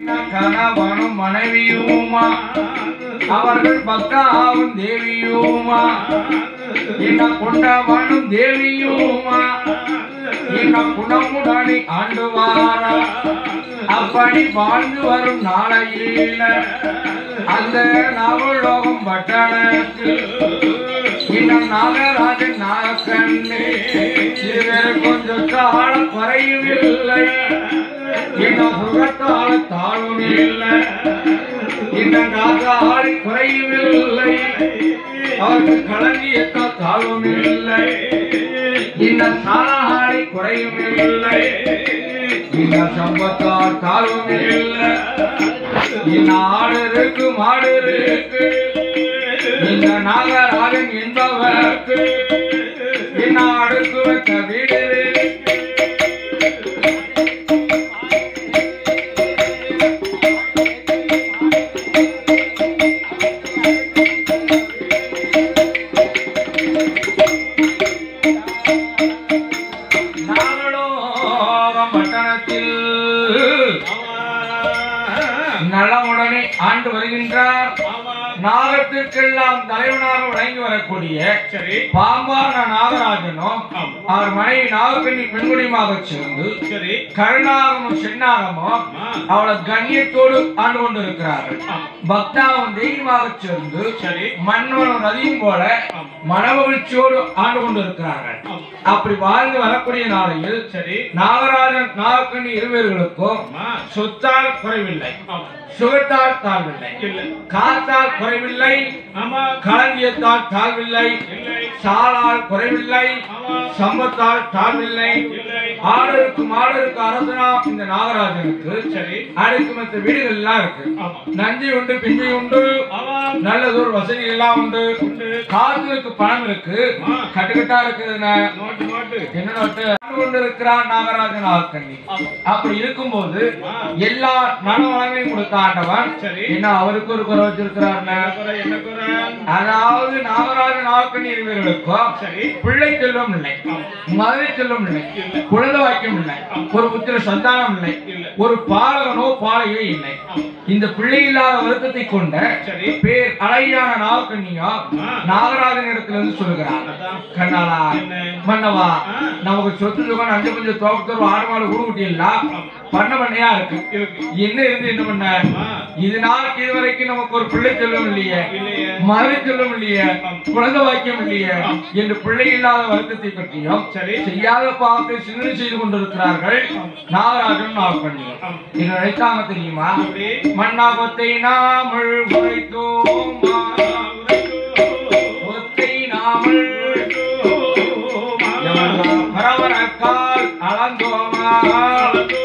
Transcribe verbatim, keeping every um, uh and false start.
கணவனும் மனைவியுமா அவர்கள் பக்தாவும் தேவியுமா என்ன கொண்டவனும் தேவியுமா என்ன குணமுடனே ஆண்டுவாரா அப்படி வாழ்ந்து வரும் நாளையில் அந்த நவலோகம் பட்டணத்தில் இன்னும் நாகராஜன் நாகக்கண்ணே இவர் கொஞ்சம் காலம் குறையவில்லை இன்னும் சுகத்தால தாழும் இல்லை இன்னும் நாகாளி குறையவில்லை அவருக்கு களஞ்சியத்தால் தாழ்வும் இல்லை இன்னும் சாலாளி குறையும் இல்லை இன்னும் சம்பத்தால் தாழ்வும் இல்லை இன்னும் ஆடு இருக்கு மாடு இருக்கு இந்த நாகராஜன் என்பவருக்கு இன்னும் அடுத்து வைத்த வீடு நலமுடனே ஆண்டு வருகின்றார். நாகத்திற்கெல்லாம் தலைவனாக வழங்கி வரக்கூடிய சரி பாம்பான நாகராஜனும் அவர் மனைவி நாகக்கண்ணி பெண்குடியுமாக சேர்ந்து சரி கருணாகமும் சென்னாகமும் அவளை கண்ணியத்தோடு ஆண்டு கொண்டிருக்கிறார்கள். பக்தாவும் தெய்வமாக சேர்ந்து சரி மன்னனும் நதியும் போல மனமகிழ்ச்சியோடு ஆண்டு கொண்டிருக்கிறார்கள். அப்படி வாழ்ந்து வரக்கூடிய நாளையில் சரி நாகராஜன் நாகக்கண்ணி இருவர்களுக்கும் சொத்தால் குறைவில்லை, சுகத்தால் தாழ்வில்லை, காத்தால் குறைவில்லை, களஞ்சியத்தால் தாழ்வில்லை, சாலால் குறைவில்லை, சம்பத்தால் தாழ்வில்லை. ஆடருக்கு மாடருக்கு அரசனா இந்த நாகராஜனுக்கு சரி அடுக்கு மற்ற வீடுகள் எல்லாம் இருக்கு. நஞ்சை உண்டு, பிஞ்சை உண்டு, நல்லதொரு வசதி எல்லாம் உண்டு. காசுக்கு பணம் இருக்கு, கட்டுக்கட்டா இருக்குது. என்ன நோட்டு கொண்டு இருக்கிறார் நாகராஜன் நாகக்கண்ணி. அப்படி இருக்கும் போது எல்லா நலவளங்களையும் கொடுத்த ஆண்டவன் என்ன அவருக்கு ஒரு குறை வச்சிருக்கிறார். அதாவது நாகராஜன் நாகக்கண்ணி இருவர்களுக்கும் பிள்ளை செல்வம் இல்லை, மதுரை செல்வம் இல்லை, குழந்தை வாக்கியம் இல்லை, ஒரு புத்திர சந்தானம் இல்லை, ஒரு பாலகனோ பாலகோ இல்லை. இந்த பிள்ளை இல்லாத வருத்தத்தை கொண்ட பேர் அழகியான நாகக்கண்ணியா நாகராஜன் இடத்துல இருந்து சொல்லுகிறார். கண்ணாலா மன்னவா நமக்கு சொத்து சுகம் அஞ்சு கொஞ்சம் தோக்கத்தோடு ஆடு மாடு ஊடுகுட்டி எல்லாம் பண்ண பண்ணையா இருக்கு. என்ன இருந்து என்ன பண்ண இது நாளைக்கு இது வரைக்கும் நமக்கு ஒரு பிள்ளை செல்வம் இல்லையே, மதுரை செல்வம் இல்லையே, குழந்தை வாக்கியம் இல்லையே என்று பிள்ளை இல்லாத வருத்தத்தை பற்றியும் சரி செய்யாத பாவத்தை சிந்தனை செய்து கொண்டிருக்கிறார்கள் நாகராஜன் நாகக்கண்ணி. இது நினைக்காம தெரியுமா மண்ணாபத்தை நாமல் உரைத்தோம் ஒத்தை நாமல் பரவரக்கால் அளந்தோமா